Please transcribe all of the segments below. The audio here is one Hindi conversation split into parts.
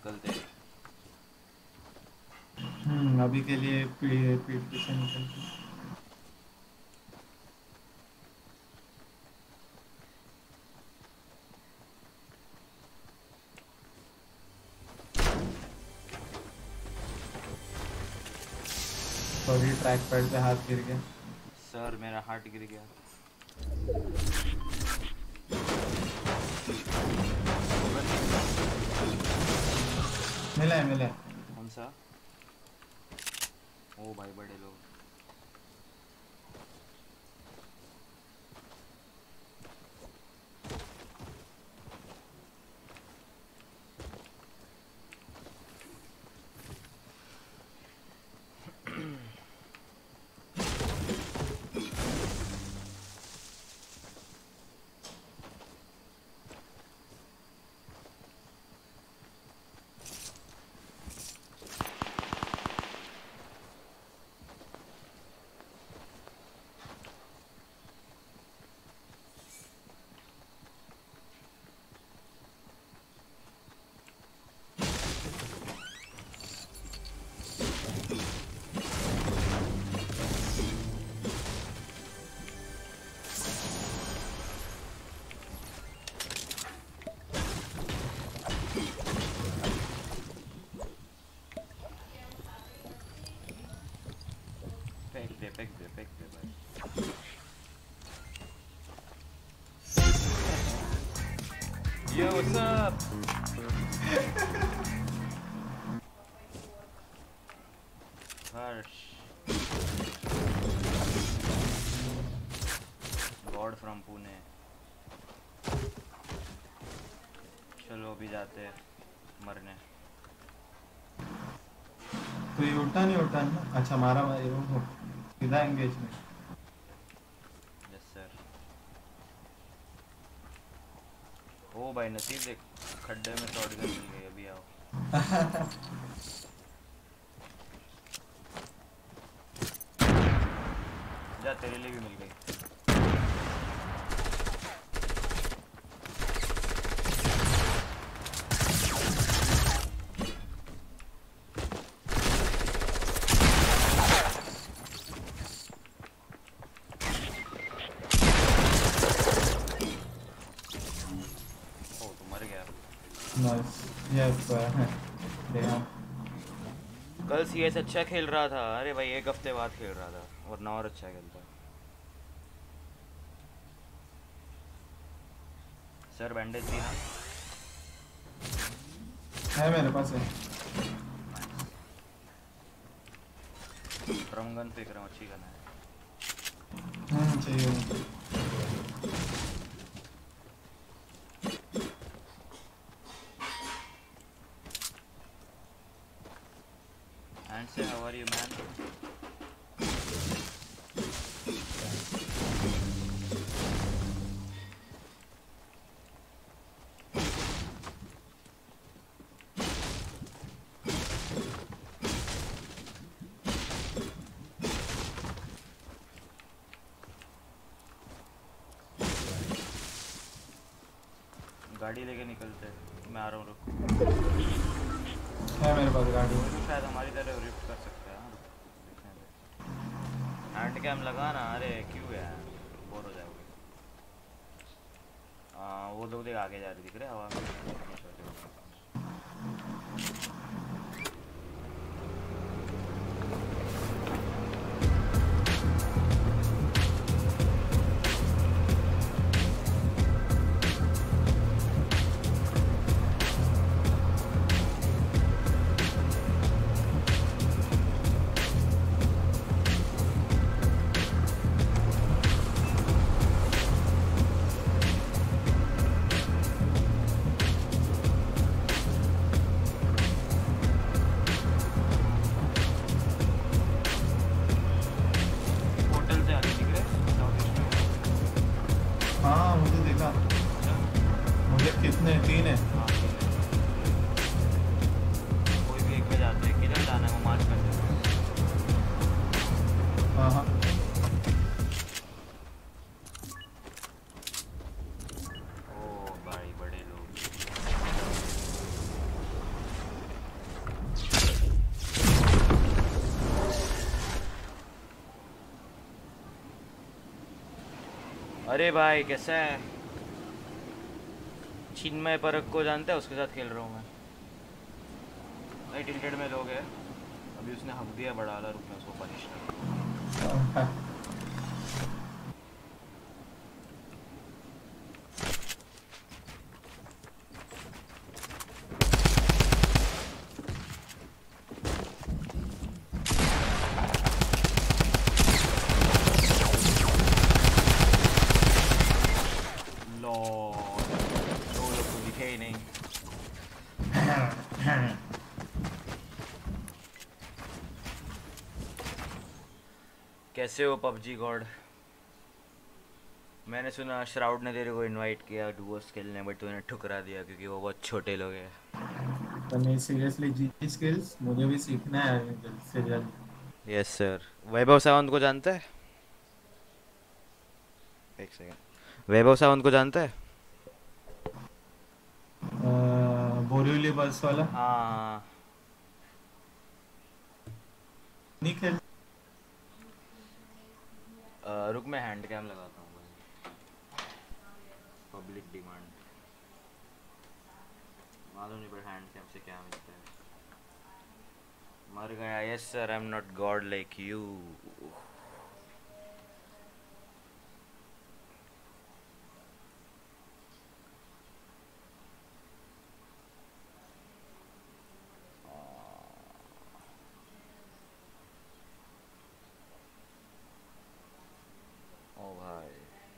निकलते हैं। अभी के लिए पीठ पीछे निकलते। सॉरी ट्रैक पैड पे हाथ गिर गया। सर मेरा हार्ट गिर गया। मिला है मिला है। कौन सा? ओ भाई बड़े लोग। फेंक दे भाई। Yo, what's up? Harsh God from Pune. चलो अभी जाते हैं मरने। तो ये उल्टा नहीं उल्टा ना। अच्छा मारा भाई वो सीधा एंगेजमेंट। Yes sir. ओ भाई नसीब देख, खड्डे में शॉटगन मिल गई। अभी आओ। जा तेरे लिए भी मिल गई। कल सीएस अच्छा खेल रहा था। अरे भाई एक हफ्ते बाद खेल रहा था, वरना और अच्छा खेलता। सर बैंडेज दी ना? है मेरे पास है। ड्रम गन फेंक रहा हूँ, अच्छी गन है। चाहिए। And say how are you man? गाड़ी लेके निकलते हैं। मैं आ रहा हूँ, रुक। है मेरे पास गाड़ी। शायद हमारी तरह रिफ्ट कर सकते हैं। देखने दे। हैंड कैम लगा ना। अरे क्यों यार, बोर हो जाओगे। वो लोग देख आगे जा रहे दिख रहे हवा में। अरे भाई कैसा है? चिन्मय परख को जानते हैं? उसके साथ खेल रहा हूँ मैं। भाई टिल्टेड में लोग हैं। अभी उसने हक दिया बड़ा वाला, रुक मैं उसको पनिश कर। लॉर्ड दो लोग तो दिखे ही नहीं। कैसे हो पबजी गॉड? मैंने सुना श्राउड ने तेरे को इनवाइट किया डुओस खेलने, बट तूने ठुकरा दिया क्योंकि वो बहुत छोटे लोग हैं। तो नहीं, सीरियसली जी स्किल्स मुझे भी सीखना है जल्द से जल्द। Yes sir. वैभव सावंत को जानता है? एक सेकंड। वैभव सावंत को जानता है? बोरिवली बस वाला हाँ। नहीं खेल। रुक मैं हैंड कैम लगाता हूँ। पब्लिक डिमांड मालूम नहीं, पर हैंड कैम से क्या मिलता है? मर गया। Yes sir, I am not god like you. ओ भाई,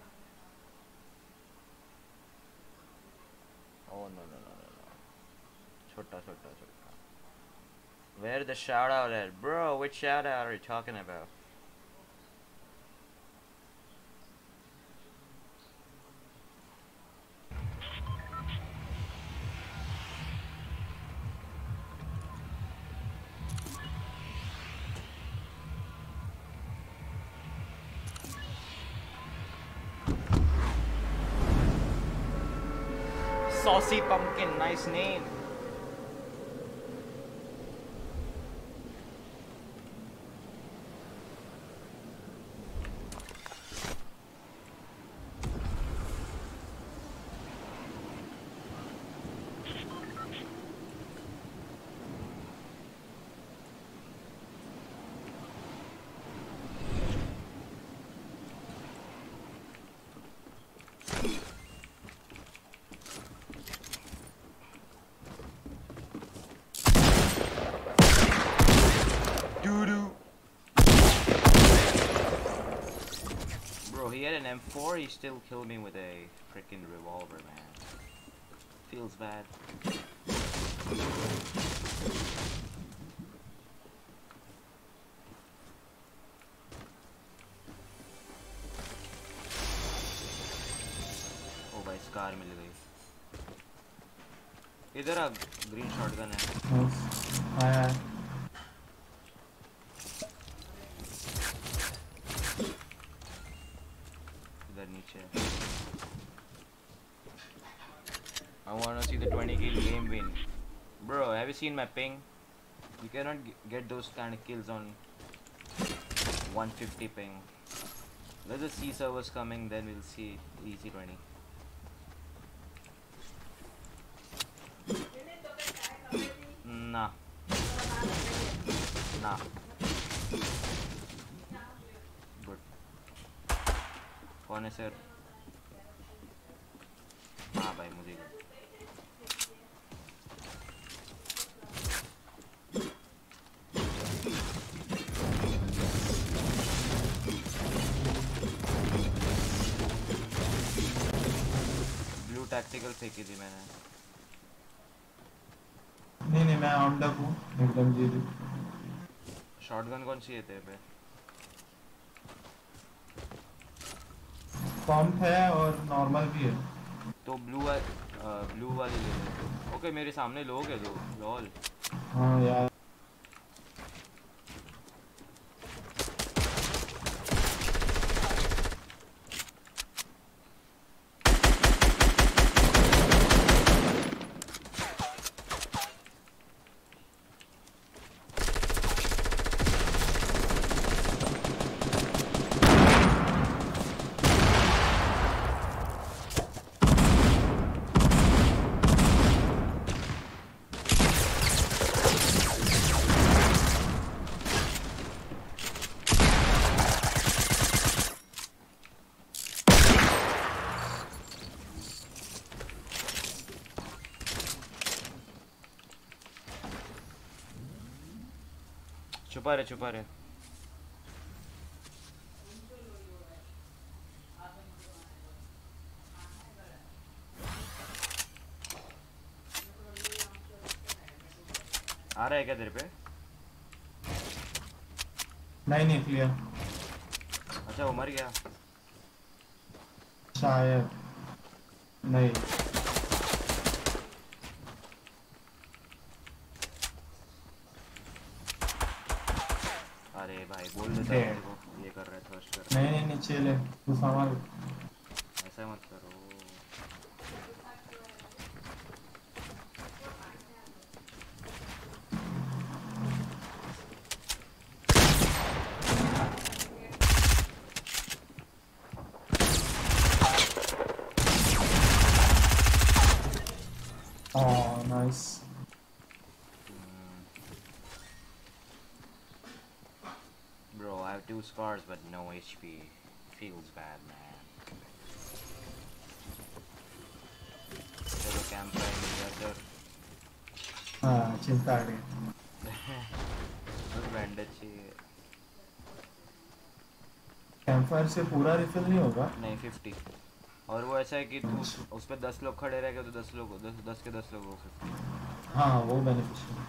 oh no no no no no, छोटा छोटा छोटा। Where the shout out at, bro? Which shout out are you talking about? Saucy pumpkin, nice name. Doo-doo. Bro, he had an M4, he still killed me with a freaking revolver, man. Feels bad. ओ भाई स्कार मिल गई। इधर आ, ग्रीन शॉटगन है। आया इधर नीचे। I wanna see the 20 kill game win. Bro, have you seen my ping? You cannot get those kind of kills on 150 ping. Let's just see servers coming, then we'll see easy 20. Nah. Nah. Good. कौन है सर? हाँ भाई मुझे ब्लू टैक्टिकल फेंकी थी मैंने। नहीं मैं ऑन डक हूँ एकदम जीरो। शॉटगन कौन सी है तेरे पे? कॉम्प है और नॉर्मल भी है। तो ब्लू वाली ले ले। ओके मेरे सामने लोग हैं दो। लॉल। हाँ यार छुपा रहे। आ रहा है क्या तेरे पे? नहीं क्लियर। अच्छा वो मर गया शायद नहीं। अरे भाई बोल देता Dead. मेरे को ये कर रहा है, थर्स्ट कर रहा नहीं चिल है, तू संभाल। है। ऐसा मत करो। Oh, nice. Bro, I have 2 scars but no HP. Feels bad, man. चलो कैंप फायर मिल गया सर। हाँ चिंता आ गई। बस बैंडेज चाहिए। कैंपफायर से पूरा रिफिल नहीं होगा। नहीं 50। और वो ऐसा है कि तू उस पर 10 लोग खड़े रह गए तो 10 लोग 10 के 10 लोग हो 50। हाँ वो बेनिफिशियल।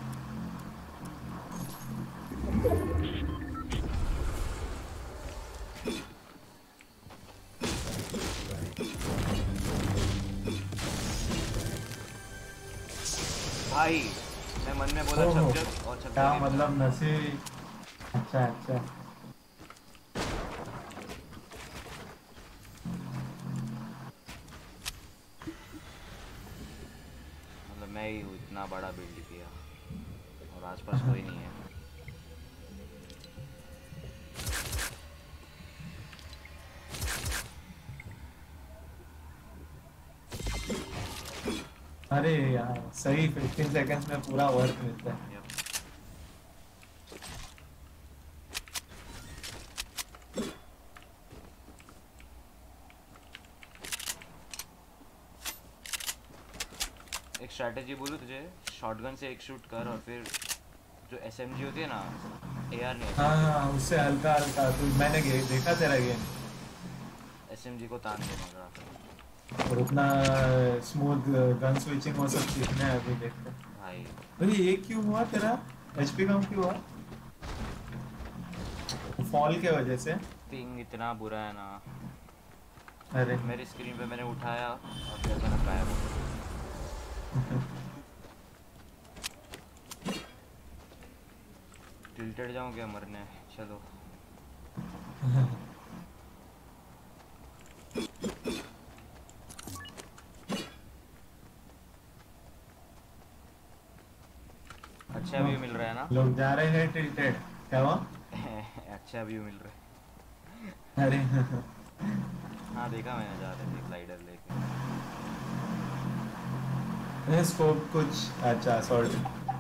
भाई मैं मन में बोला ओहो, छप और छप क्या गया। मतलब नसीब। अच्छा मतलब मैं ही हूँ इतना बड़ा बिल्ड किया और आसपास कोई नहीं है। अरे यार सही 15 सेकंड्स में पूरा वर्क मिलता है। Yep. एक स्ट्रैटेजी बोलूँ तुझे, शॉटगन से एक शूट कर और फिर जो एसएमजी होती है ना, एआर नहीं हाँ उससे हल्का हल्का तो मैंने देखा तेरा गेम। एसएमजी को तान देने का। और उतना स्मूथ गन स्विचिंग वो सब सीखना है अभी देखते हैं। भाई अरे ये क्यों हुआ तेरा? एचपी कम क्यों हुआ? फॉल के वजह से? पिंग इतना बुरा है ना। अरे मेरी स्क्रीन पे मैंने उठाया और फिर मैंने गायब हो गया। टिल्टेड जाऊँ क्या मरने? चलो अच्छा व्यू मिल रहा है ना? लोग जा रहे हैं टिल्टेड। क्या हुआ? अच्छा व्यू मिल रहा अरे है। हाँ देखा मैंने, जा रहे थे ग्लाइडर लेके। स्कोप कुछ अच्छा सॉरी।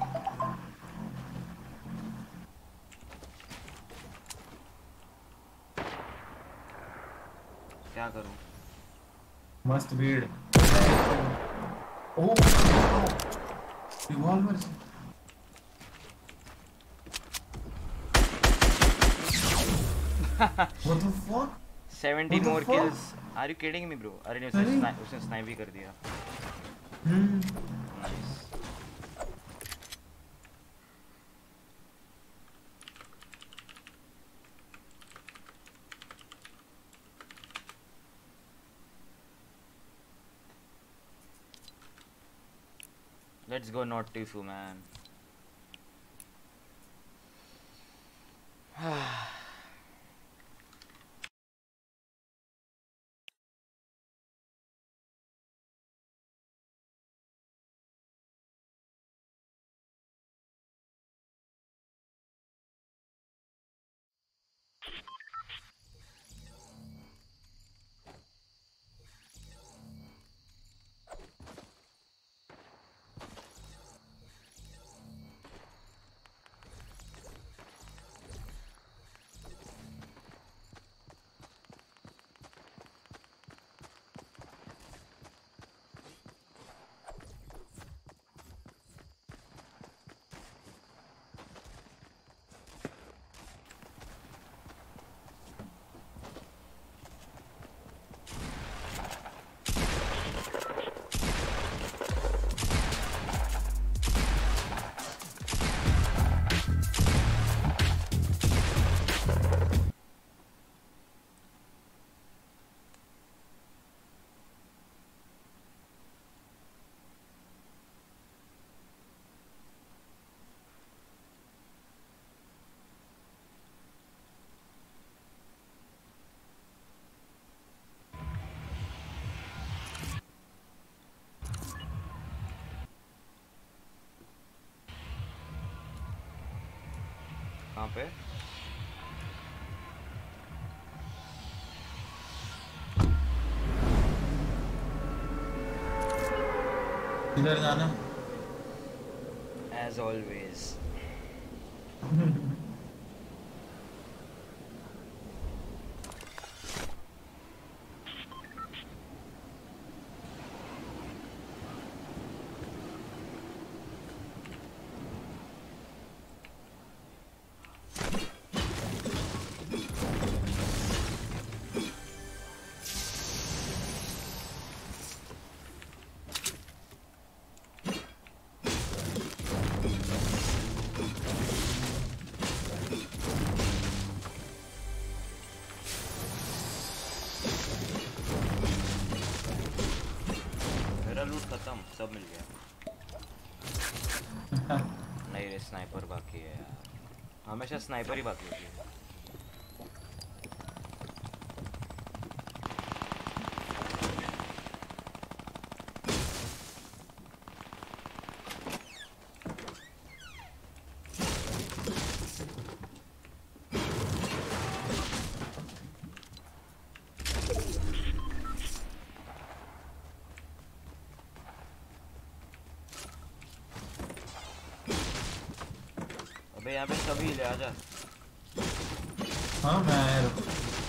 क्या करूँ? मस्त भीड़। Oh revolver. What the fuck? 70 What the more fuck? kills. Are you kidding me bro? अरे नहीं, अरे उसने स्नाइप भी कर दिया। Hmm nice. Let's go not Tifu man. पे? इधर जाना। As always. सब मिल गया। नहीं रे स्नाइपर बाकी है यार, हमेशा स्नाइपर ही बाकी होती है। यहाँ पे सभी ले आजा। हाँ मैं आया रुक।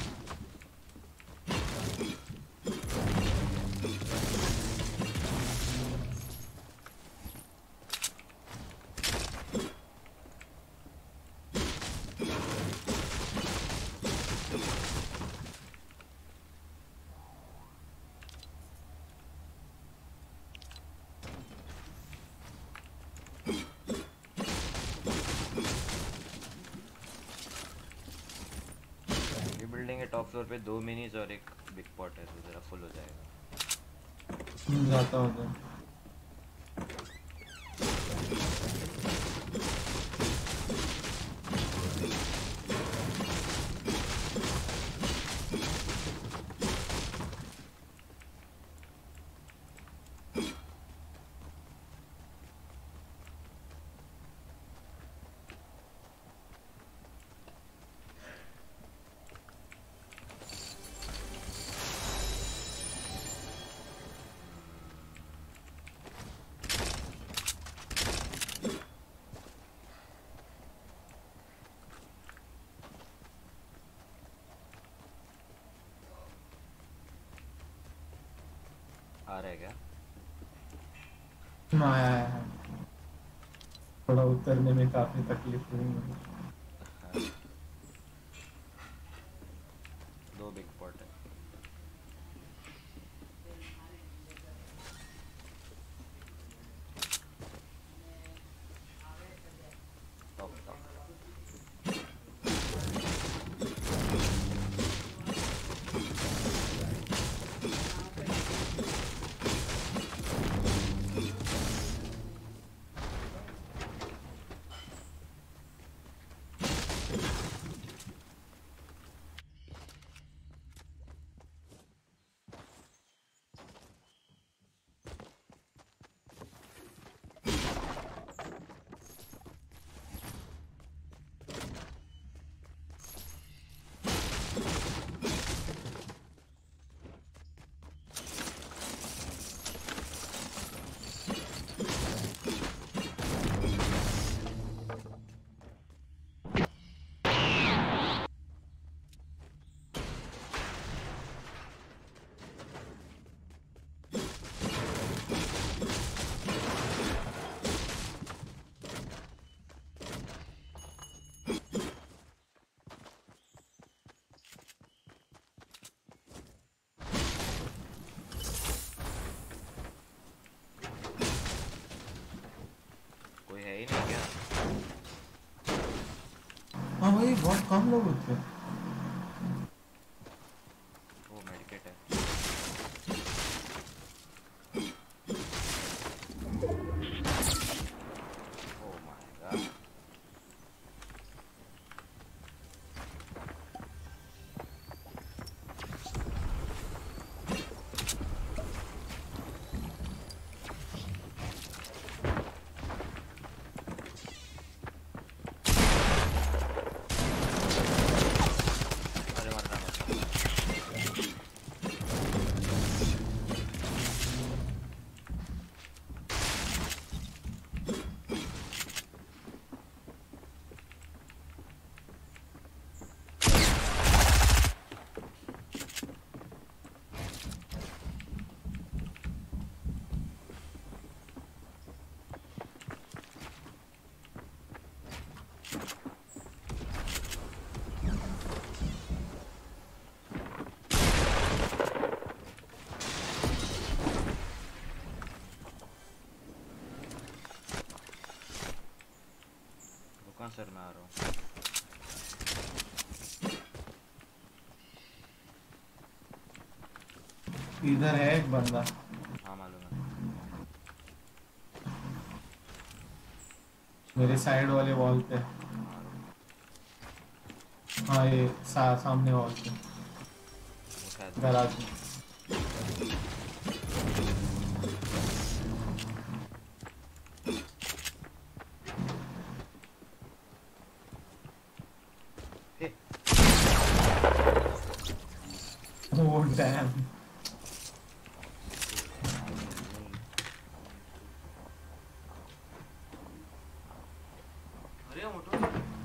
टॉप फ्लोर पे 2 मिनीज और एक बिग पॉट है, तो जरा फुल हो जाएगा। जाता होगा। आ रहा है क्या? आया है, थोड़ा उतरने में काफी तकलीफ हुई मुझे। 2 बिग पॉट है। टॉप टॉप हाँ भाई बहुत कम लोग होते हैं। वो मेडिकेट है। ओह माय गॉड, सर मैं आ रहा हूँ। इधर है एक बंदा। हाँ मालूम है। मेरे साइड वाले वॉल पे। हाँ रुक। हाँ ये सामने वॉल पे, वो शायद मैं गराज हूँ। में। Hey oh damn. अरे मोटो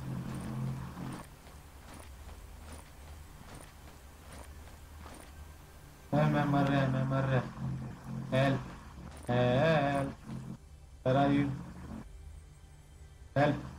मैं मर रहा, मैं मर रहा। Help, help, where are you? Help.